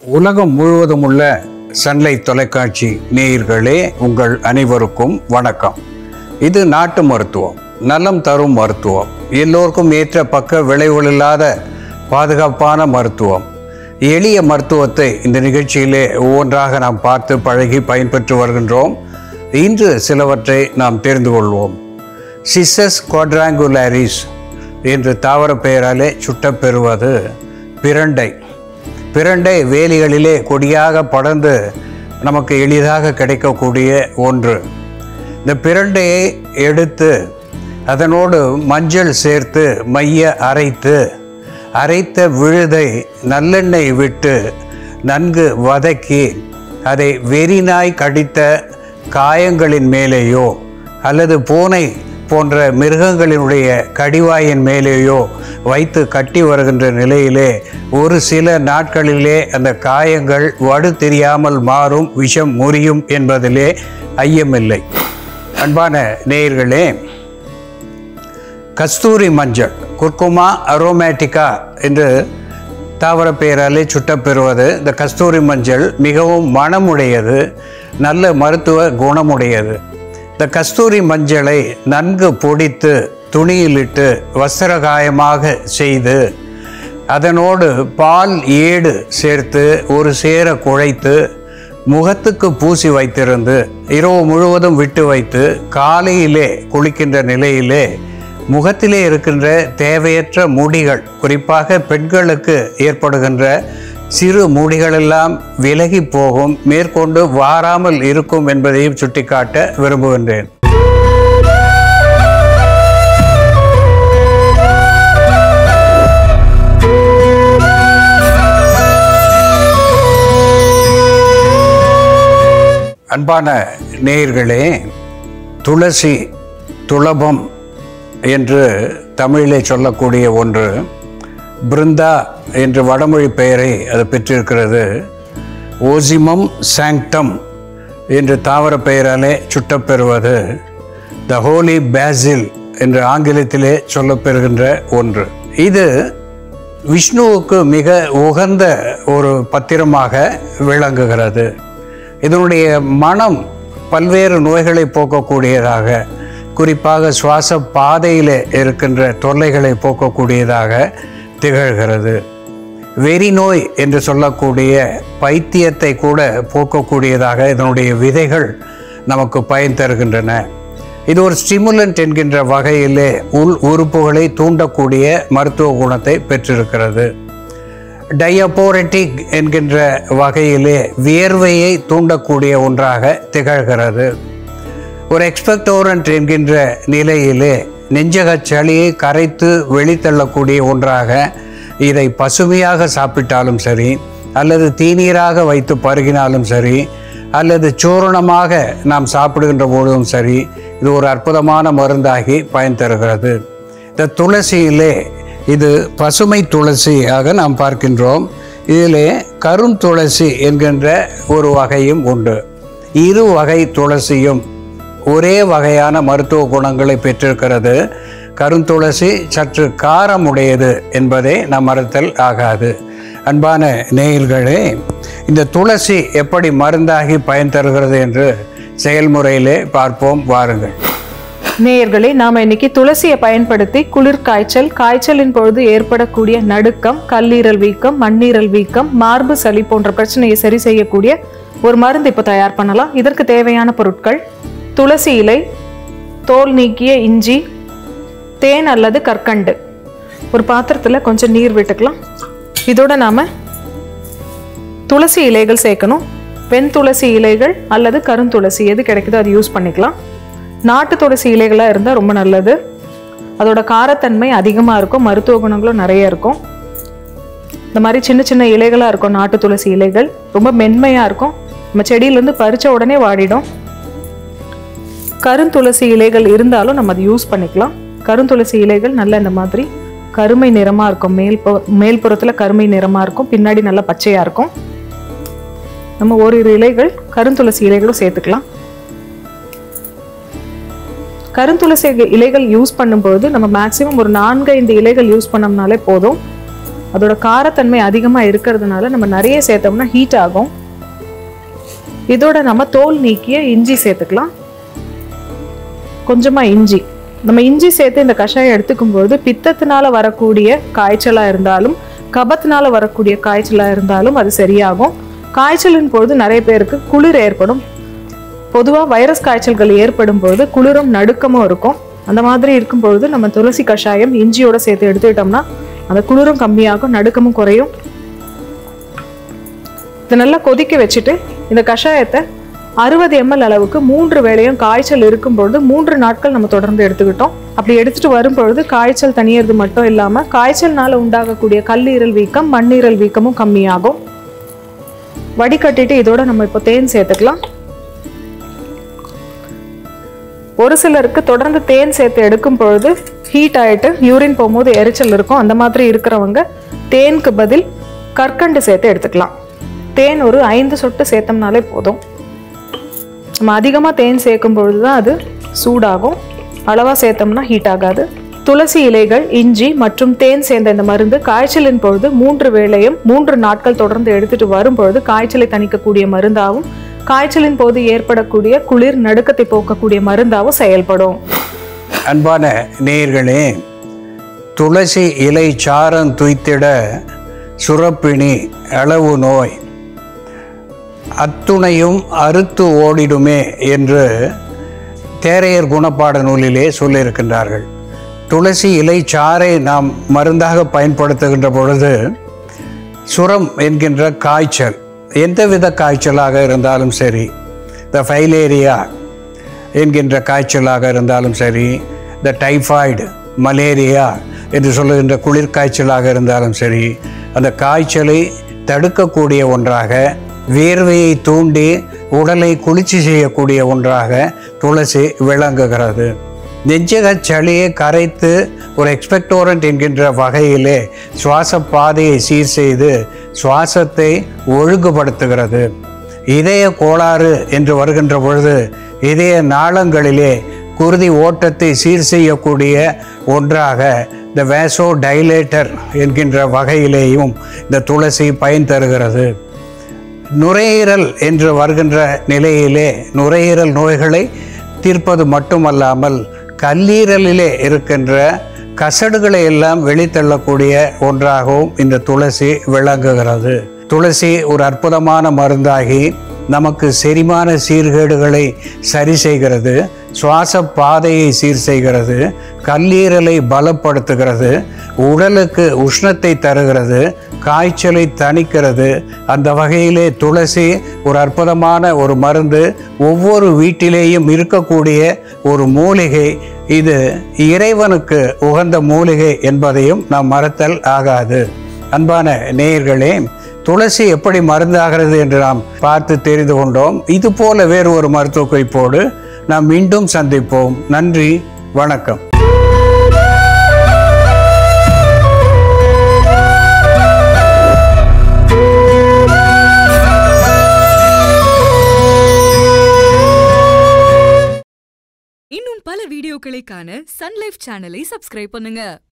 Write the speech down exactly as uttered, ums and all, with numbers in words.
உலகம் முழுவதும் உள்ள சன்லைட் தொலைக்காட்சி நேயர்களே, உங்கள் அனைவருக்கும் வணக்கம். இது நாட்டு மருத்துவம், நலம் தரும் மருத்துவம், எல்லோருக்கும் ஏற்ற பக்க விளைவுகளில்லாத பாதுகாப்பான மருத்துவம், எளிய மருத்துவத்தை இந்த நிகழ்ச்சியிலே ஒவ்வொன்றாக நாம் பார்த்து பழகி பயன்பெற்று வருகின்றோம். இன்று சிலவற்றை நாம் தெரிந்து கொள்வோம். சிசஸ் குவாட்ராங்குலாரிஸ் என்று தாவர பெயராலே சுட்டப்பெறுவது பிரண்டை. பிரண்டை வேலிகளிலே கொடியாக படர்ந்து நமக்கு எளிதாக கிடைக்கக்கூடிய ஒன்று. இந்த பிரண்டையை எடுத்து அதனோடு மஞ்சள் சேர்த்து மைய அரைத்து அரைத்த விழுதை நல்லெண்ணெய் விட்டு நன்கு வதக்கி அதை வெறிநாய் கடித்த காயங்களின் மேலேயோ அல்லது பூனை போன்ற மிருகங்களினுடைய கடிவாயின் மேலேயோ வைத்து கட்டி வருகின்ற நிலையிலே ஒரு சில நாட்களிலே அந்த காயங்கள் வடு தெரியாமல் மாறும், விஷம் முறியும் என்பதிலே ஐயமில்லை. அன்பான நேயர்களே, கஸ்தூரி மஞ்சள், குர்குமா அரோமேட்டிகா என்று தாவர பெயராலே சுட்டப்பெறுவது. இந்த கஸ்தூரி மஞ்சள் மிகவும் மணமுடையது, நல்ல மருத்துவ குணமுடையது. இந்த கஸ்தூரி மஞ்சளை நன்கு பொடித்து துணியிலிட்டு வஸ்திரகாயமாக செய்து அதனோடு பால் ஏடு சேர்த்து ஒரு சேர குழைத்து முகத்துக்கு பூசி வைத்திருந்து இரவு முழுவதும் விட்டு வைத்து காலையிலே குளிக்கின்ற நிலையிலே முகத்திலே இருக்கின்ற தேவையற்ற முடிகள், குறிப்பாக பெண்களுக்கு ஏற்படுகின்ற சிறு முடிகளெல்லாம் விலகி போகும், மேற்கொண்டு வாராமல் இருக்கும் என்பதையும் சுட்டிக்காட்ட விரும்புகின்றேன். அன்பான நேயர்களே, துளசி, துளபம் என்று தமிழிலே சொல்லக்கூடிய ஒன்று பிருந்தா என்று வடமொழி பெயரை அது பெற்றிருக்கிறது. ஓசிமம் சாங்டம் என்று தாவர பெயராலே சுட்டப்பெறுவது த ஹோலி பேசில் என்று ஆங்கிலத்திலே சொல்லப்பெறுகின்ற ஒன்று. இது விஷ்ணுவுக்கு மிக உகந்த ஒரு பத்திரமாக விளங்குகிறது. இதனுடைய மனம் பல்வேறு நோய்களை போக்கக்கூடியதாக, குறிப்பாக சுவாச பாதையில் இருக்கின்ற தொல்லைகளை போக்கக்கூடியதாக திகழ்கிறது. வெறி நோய் என்று சொல்லக்கூடிய பைத்தியத்தை கூட போக்கக்கூடியதாக இதனுடைய விதைகள் நமக்கு பயன் தருகின்றன. இது ஒரு ஸ்டிமுலண்ட் என்கின்ற வகையிலே உள் உறுப்புகளை தூண்டக்கூடிய மருத்துவ குணத்தை பெற்றிருக்கிறது. டயபோரெட்டிக் என்கின்ற வகையிலே வியர்வையை தூண்டக்கூடிய ஒன்றாக திகழ்கிறது. ஒரு எக்ஸ்பெக்டோரண்ட் என்கின்ற நிலையிலே நெஞ்சக சளியை கரைத்து வெளித்தள்ளக்கூடிய ஒன்றாக இதை பசுமையாக சாப்பிட்டாலும் சரி, அல்லது தீநீராக வைத்து பருகினாலும் சரி, அல்லது சூரணமாக நாம் சாப்பிடுகின்ற போதும் சரி, இது ஒரு அற்புதமான மருந்தாகி பயன் தருகிறது. இந்த துளசியிலே இது பசுமை துளசியாக நாம் பார்க்கின்றோம். இதிலே கரும் துளசி என்கின்ற ஒரு வகையும் உண்டு. இரு வகை துளசியும் ஒரே வகையான மருத்துவ குணங்களை பெற்றிருக்கிறது. கருந்துளசி சற்று காரமுடையது என்பதை நாம் மறத்தல் ஆகாது. அன்பான நேயர்களே, இந்த துளசி எப்படி மருந்தாகி பயன் தருகிறது என்று செயல்முறையிலே பார்ப்போம், வாருங்கள். நேயர்களே, நாம் இன்னைக்கு துளசியை பயன்படுத்தி குளிர் காய்ச்சல், காய்ச்சலின் பொழுது ஏற்படக்கூடிய நடுக்கம், கல்லீரல் வீக்கம், மண்ணீரல் வீக்கம், மார்பு சளி போன்ற பிரச்சனையை சரி செய்யக்கூடிய ஒரு மருந்து இப்போ தயார் பண்ணலாம். இதற்கு தேவையான பொருட்கள்: துளசி இலை, தோல் நீக்கிய இஞ்சி, தேன் அல்லது கற்கண்டு. ஒரு பாத்திரத்தில் கொஞ்சம் நீர் விட்டுக்கலாம். இதோட நாம் துளசி இலைகள் சேர்க்கணும். வெண் துளசி இலைகள் அல்லது கருந்துளசி எது கிடைக்குதோ அது யூஸ் பண்ணிக்கலாம். நாட்டு துளசி இலைகளாக இருந்தால் ரொம்ப நல்லது. அதோட காரத்தன்மை அதிகமாக இருக்கும், மருத்துவ குணங்களும் நிறைய இருக்கும். இந்த மாதிரி சின்ன சின்ன இலைகளாக இருக்கும் நாட்டு துளசி இலைகள், ரொம்ப மென்மையாக இருக்கும். நம்ம செடியிலேருந்து பறித்த உடனே வாடிடும். கருந்துளசி இலைகள் இருந்தாலும் நம்ம அதை யூஸ் பண்ணிக்கலாம். கருந்துளசி இலைகள் நல்ல இந்த மாதிரி கருமை நிறமாக இருக்கும். மேல் மேல்புறத்தில் கருமை நிறமாக இருக்கும், பின்னாடி நல்லா பச்சையாக இருக்கும். நம்ம ஓரிரு இலைகள் கருந்துளசி இலைகளும் சேர்த்துக்கலாம். கருந்துளசி இலைகள் யூஸ் பண்ணும்போது நம்ம மேக்ஸிமம் ஒரு நான்கு ஐந்து இலைகள் யூஸ் பண்ணோம்னாலே போதும். அதோட காரத்தன்மை அதிகமாக இருக்கிறதுனால நம்ம நிறைய சேர்த்தோம்னா ஹீட் ஆகும். இதோட நம்ம தோல் நீக்கிய இஞ்சி சேர்த்துக்கலாம். கொஞ்சமாக இஞ்சி. நம்ம இஞ்சி சேர்த்து இந்த கஷாயம் எடுத்துக்கும்போது பித்தத்தினால வரக்கூடிய காய்ச்சலாக இருந்தாலும் கபத்தினால வரக்கூடிய காய்ச்சலாக இருந்தாலும் அது சரியாகும். காய்ச்சலின் பொழுது நிறைய பேருக்கு குளிர் ஏற்படும். பொதுவாக வைரஸ் காய்ச்சல்கள் ஏற்படும் பொழுது குளிரும் நடுக்கமும் இருக்கும். அந்த மாதிரி இருக்கும் பொழுது நம்ம துளசி கஷாயம் இஞ்சியோட சேர்த்து எடுத்துக்கிட்டோம்னா அந்த குளிரும் கம்மியாகும், நடுக்கமும் குறையும். இதை நல்லா கொதிக்க வச்சுட்டு இந்த கஷாயத்தை அறுபது எம்எல் அளவுக்கு மூன்று வேளையும் காய்ச்சல் இருக்கும் பொழுது மூன்று நாட்கள் நம்ம தொடர்ந்து எடுத்துக்கிட்டோம். அப்படி எடுத்துட்டு வரும் பொழுது காய்ச்சல் தனியறது மட்டும் இல்லாமல் காய்ச்சல்னால உண்டாகக்கூடிய கல்லீரல் வீக்கம், மண்ணீரல் வீக்கமும் கம்மியாகும். வடிகட்டிட்டு இதோட நம்ம இப்போ தேன் சேர்த்துக்கலாம். ஒரு சிலருக்கு தொடர்ந்து தேன் சேர்த்து எடுக்கும் பொழுது ஹீட் ஆகிட்டு யூரின் போகும்போது எரிச்சல் இருக்கும். அந்த மாதிரி இருக்கிறவங்க தேனுக்கு பதில் கற்கண்டு சேர்த்து எடுத்துக்கலாம். தேன் ஒரு ஐந்து சொட்டு சேர்த்தோம்னாலே போதும். நம்ம அதிகமாக தேன் சேர்க்கும் பொழுது தான் அது சூடாகும். அளவாக சேர்த்தோம்னா ஹீட் ஆகாது. துளசி இலைகள், இஞ்சி மற்றும் தேன் சேர்ந்த இந்த மருந்து காய்ச்சலின் பொழுது மூன்று வேளையும் மூன்று நாட்கள் தொடர்ந்து எடுத்துட்டு வரும் பொழுது காய்ச்சலை தணிக்கக்கூடிய மருந்தாகவும் காய்ச்சலின் போது ஏற்படக்கூடிய குளிர் நடுக்கத்தை போக்கக்கூடிய மருந்தாகவும் செயல்படும். அன்பான நேயர்களே, துளசி இலை சாரம் துய்த்திட சுரப்பிணி அளவு நோய் அத்துணையும் அறுத்து ஓடிடுமே என்று தேரையர் குணப்பாட நூலிலே சொல்லியிருக்கின்றார்கள். துளசி இலை சாறை நாம் மருந்தாக பயன்படுத்துகின்ற பொழுது சுரம் என்கின்ற காய்ச்சல், எந்தவித காய்ச்சலாக இருந்தாலும் சரி, இந்த ஃபைலேரியா என்கின்ற காய்ச்சலாக இருந்தாலும் சரி, இந்த டைஃபாய்டு, மலேரியா என்று சொல்லுகின்ற குளிர் காய்ச்சலாக இருந்தாலும் சரி, அந்த காய்ச்சலை தடுக்கக்கூடிய ஒன்றாக, வேர்வையை தூண்டி உடலை குளிர்ச்சி செய்யக்கூடிய ஒன்றாக துளசி விளங்குகிறது. நெஞ்சக சளியை கரைத்து ஒரு எக்ஸ்பெக்டோரண்ட் என்கின்ற வகையிலே சுவாச பாதையை சீர் செய்து சுவாசத்தை ஒழுங்குபடுத்துகிறது. இதய கோளாறு என்று வருகின்ற பொழுது இதய நாளங்களிலே குருதி ஓட்டத்தை சீர் செய்யக்கூடிய ஒன்றாக இந்த வேசோ டைலேட்டர் என்கின்ற வகையிலேயும் இந்த துளசி பயன் தருகிறது. நுரையீரல் என்று வருகின்ற நிலையிலே நுரையீரல் நோய்களை தீர்ப்பது மட்டுமல்லாமல் கல்லீரலிலே இருக்கின்ற கசடுகளை எல்லாம் வெளித்தள்ளக்கூடிய ஒன்றாகவும் இந்த துளசி விளங்குகிறது. துளசி ஒரு அற்புதமான மருந்தாகி நமக்கு செரிமான சீர்கேடுகளை சரி செய்கிறது, சுவாச பாதையை சீர் செய்கிறது, கல்லீரலை பலப்படுத்துகிறது, உடலுக்கு உஷ்ணத்தை தருகிறது, காய்ச்சலை தணிக்கிறது. அந்த வகையிலே துளசி ஒரு அற்புதமான ஒரு மருந்து. ஒவ்வொரு வீட்டிலேயும் இருக்கக்கூடிய ஒரு மூலிகை. இது இறைவனுக்கு உகந்த மூலிகை என்பதையும் நாம் மறத்தல் ஆகாது. அன்பான நேயர்களே, துளசி எப்படி மருந்தாகிறது என்று நாம் பார்த்து தெரிந்து கொண்டோம். இது போல வேறு ஒரு மருத்துவ குறிப்போடு நாம் மீண்டும் சந்திப்போம். நன்றி, வணக்கம். இன்னும் பல வீடியோக்களை காண சன் லைஃப் சேனலை சப்ஸ்கிரைப் பண்ணுங்க.